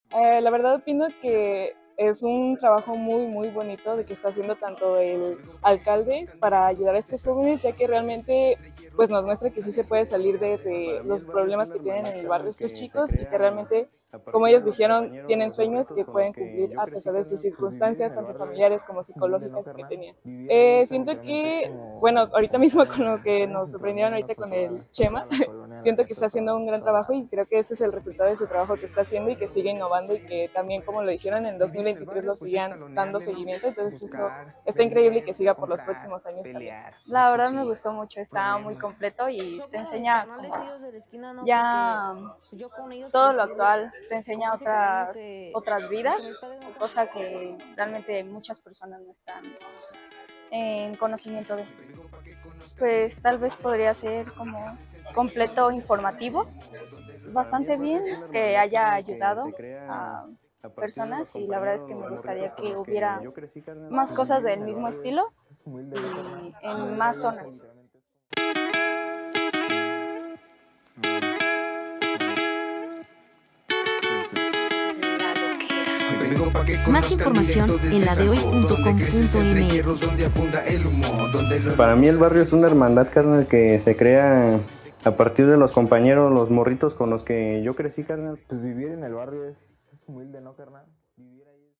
La verdad opino que es un trabajo muy, muy bonito de que está haciendo tanto el alcalde para ayudar a estos jóvenes, ya que realmente pues nos muestra que sí se puede salir de los problemas que tienen en el barrio estos chicos y que realmente, como ellos dijeron, tienen sueños que pueden cumplir a pesar de sus circunstancias, tanto familiares como psicológicas que tenían. Siento que, bueno, ahorita mismo con lo que nos sorprendieron ahorita con el Chema, siento que está haciendo un gran trabajo y creo que ese es el resultado de su trabajo que está haciendo y que sigue innovando y que también, como lo dijeron, en 2023 lo sigan dando seguimiento. Entonces eso está increíble y que siga por los próximos años también. La verdad me gustó mucho, está muy completo y te enseña como ya todo lo actual, te enseña otras vidas, cosa que realmente muchas personas no están en conocimiento de. Pues tal vez podría ser como completo informativo, bastante bien, que haya ayudado a personas y la verdad es que me gustaría que hubiera más cosas del mismo estilo y en más zonas. Más información en ladehoy.com.mx. Para mí el barrio es una hermandad, carnal, que se crea a partir de los compañeros, los morritos con los que yo crecí, carnal. Pues vivir en el barrio es humilde, ¿no, carnal?